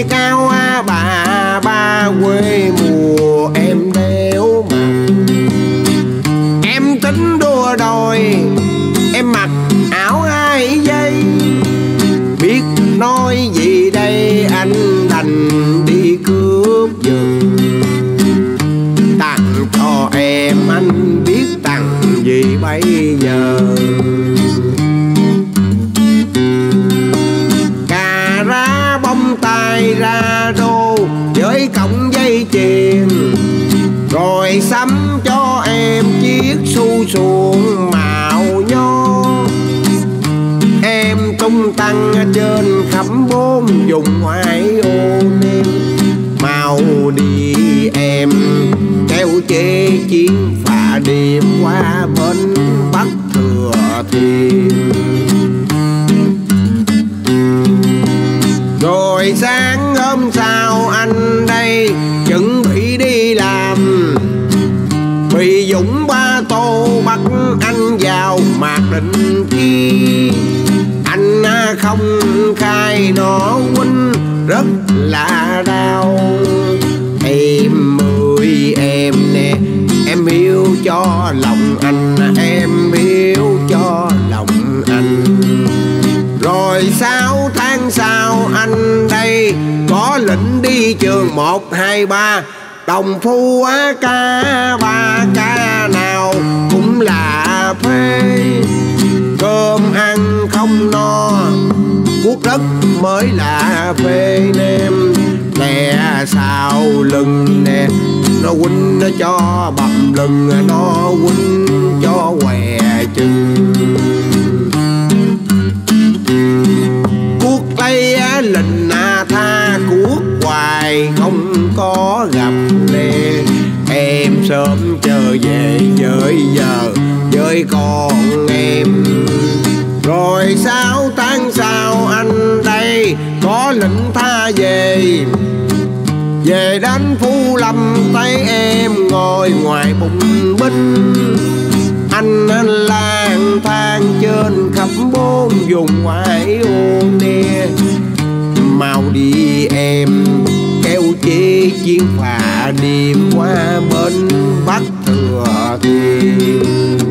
chiếc áo bà quê mùa em đeo mặt. Em tính đua đòi em mặc áo 2 giây, biết nói gì đây anh đành đi cướp giật. Tặng cho em anh biết tặng gì bây giờ. Cà ra bông tai ra đô với cọng dây chuyền, rồi sắm cho em chiếc xu xuồng màu nho. Em tung tăng trên khắp 4 vùng ngoại ô em. Mau đi em kéo chế chiến phà đêm qua bên Bắc Thừa Thiên. Rồi sáng hôm sau anh đây chuẩn bị đi làm, vì Dũng Ba Tô bắt anh vào Mạc Định Chi. Anh không khai nó huynh rất là đau. Em ơi em nè, em yêu cho lòng anh, em yêu cho lòng anh. Rồi 6 tháng sau anh đây có lệnh đi trường 1, 2, 3. Đồng phu ca 3 ca nào cũng là phê. Cơm ăn không no, cuốc đất mới là phê nem. Lẹ sau lưng nè, nó huynh nó cho bầm lưng, nó huynh cho què chân. Cuốc lấy lình tha cuốc hoài không có gặp nè. Em sớm trở về với giờ với con em. Rồi 6 tháng sau anh đây có lệnh tha về. Về đến Phú Lâm thấy em ngồi ngoài bụng binh. Anh lang thang trên khắp 4 vùng ngoại ô nè. Mau đi em kéo chế chiến phà đêm qua bên Bắc Thừa Thiên.